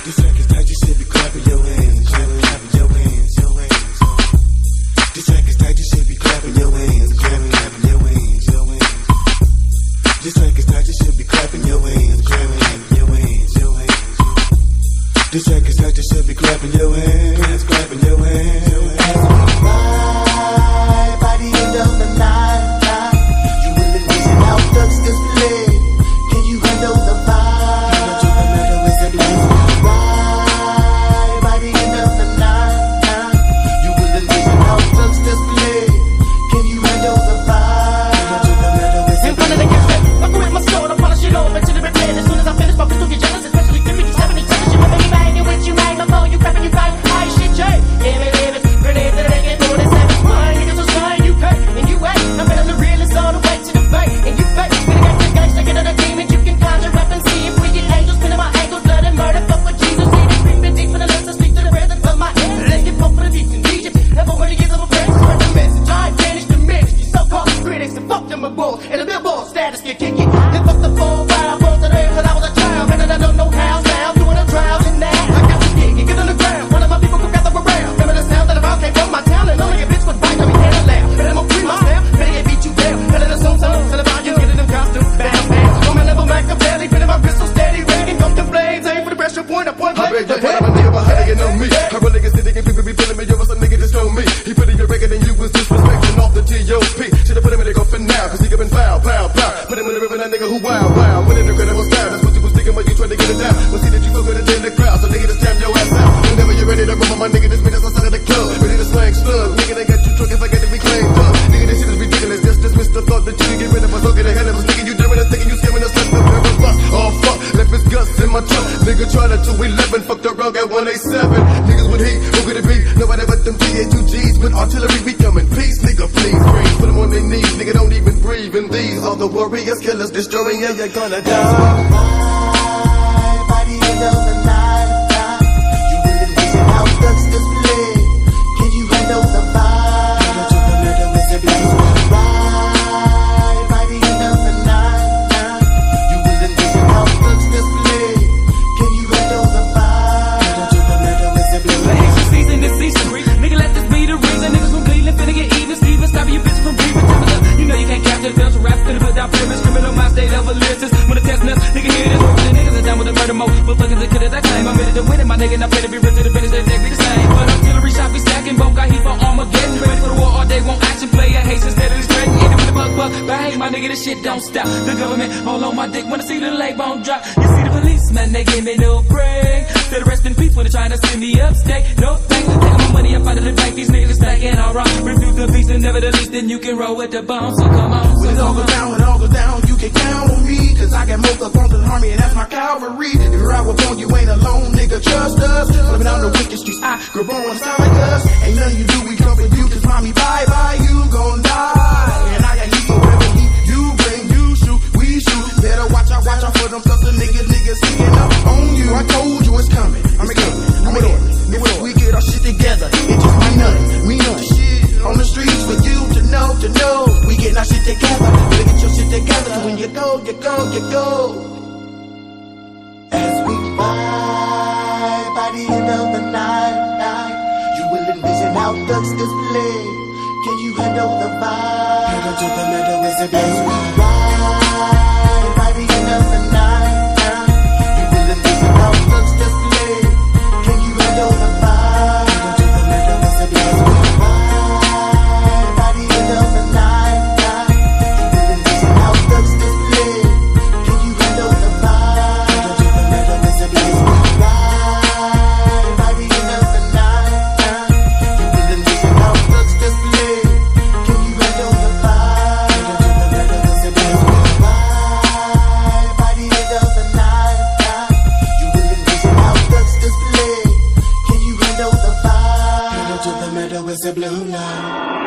This track is tight, you should be clapping your hands, clapping your hands, your hands. This track is tight, you should be clapping your hands, clapping your hands, your hands. This track is tight, you should be clapping your hands, clapping your hands, your hands. This track is tight, you should be clapping your hands, clapping your hands, your hands. As we ride by the end of the night, you will envision how thugs display. Can you handle the vibe? As we ride by the end of the night, you will envision how thugs display. Can you handle the vibe? In front of the cash, fucking with my soul, I polish it over to the repair. As soon as I finish, my pistol get jealous, especially Timothy 70 times. You want me banging with you, right? Before you crapping, you right? High shit, Jay. Give it, grenade that they can do this. Fine, niggas will shine, you pay, and you wait. I'm better the realest all the way to the bank, and you fake. Gonna get the gangsta, get another demon, you can conjure up and see if we get angels. Spinning my ankles, blood and murder. Fuck with Jesus, need it, creeping deep in the list to speak to the rhythm of my ears. Let's get pumped for the beats in Egypt. Never wanna give them a prayer, spread the message. I vanish the ministry, so-called critics, and fuck them aboard. And the billboard status get kicked. Then fuck the 4-5, both of them, cause I was a child. Man, I don't know how now, doing a trial and now. I got the gig and get on the ground. One of my people could gather around. Remember the sound that I came from my town, and only a bitch was bite, I mean, can't allow. But I'm gonna free myself, better get beat you down. Better than some songs, tell about you, get in them costumes, bam, bam. On my level, Machiavelli, pinning my pistol steady, ragging, come to flames, aim for the pressure point, I point I blank. bet you put up a nigga behind it, you know me. I really get sitting and people be feeling me over some nigga just told me. He put in your record and you was disrespecting off the T.O.P. Should've put him in the coffin now, cause he been foul, pow, pow. Put him in the river, that nigga who wild, wild. With an incredible style, that's what you was thinking when you tried to get it down. We'll see that you feel good in the crowd, so nigga just jam your ass out. Whenever you're ready to rumble, my nigga, this minute outside of the club. Ready to slang slug, nigga, they got you drunk if I get to be claimed up. Nigga, this shit is ridiculous, just dismiss the thought that you can get rid of us. Look at the hell of us, nigga, you doing a thinking you scamming us, let the river bust. Oh fuck, left his guts in my trunk. Nigga tried to 211, fucked the rug at 187. Niggas with heat, who could it be? Nobody but them T-A-2-Gs with artillery, we come in peace. Nigga, please breathe, put them on their knees, nigga, don't even breathe. And these are the warriors, killers, destroying, yeah, you're gonna die. By the end of the night, you will envision how thugs display. Can you handle the vibe? As we ride by the end of the night, you will envision how thugs display. Can you handle the vibe? The ancient season is season. Nigga, let this be the reason. Niggas from Cleveland finna get even. Steven, stop you bitch from breathing. Time is up. You know you can't capture the films. Rap finna put down pyramids. Criminal mind state level lyricists. When the test nuts, nigga, hear this. All the niggas are down with the murder mode. But fucking the killers I claim. I'm ready to win it, my nigga. And I'm ready to be rich to the finish. They exactly the same. But artillery shot be stacking. Both got heat for Armageddon. Ready for the war all day. Won't action play. I hate steadily spreading. Hit it with the bug. But hey, my nigga, this shit don't stop. The government all on my dick. Wanna see the leg bone drop. You see the police, man, they give me no break. Said rest in peace when they're trying to send me upstate. No thanks. Taking my money up out of the bank. These niggas stacking all wrong. Refuse the beast and never the least. Then you can roll with the bomb. So come on. When it all goes down, you can count on me. Cause I got most up on the army and that's my cavalry. If you ride with bone, you ain't alone, nigga, trust us. Living on the wicked streets, I grew born on sound like us. Ain't nothing you do, we come for you. Cause mommy, bye-bye, you gon' die. And I got heat for whatever heat you bring, you shoot, we shoot. Better watch out for them cause the niggas sneaking up on you. I told you it's coming, I'm with it. If we get our shit together, it just might nothing. We know the shit on the streets for you to know. We getting our shit together, better get your shit together. So when you go. As we ride by the end of the night, you will envision how thugs display. Can you handle the vibe? Pedal to the metal is a day. As we ride by the end of the night, you will envision how thugs display. Can you handle the vibe? Pedal to the metal is a day. As we ride by the end of the night, you will envision how thugs display. Can you handle the vibe? Pedal to the metal is a day. As we ride by the end of the night, you will envision how thugs display. Can you handle the vibe? Pedal to the metal is a day. As we ride by the end of the night, you will envision how thugs display. Can you handle the vibe? Pedal to the metal is a blue line.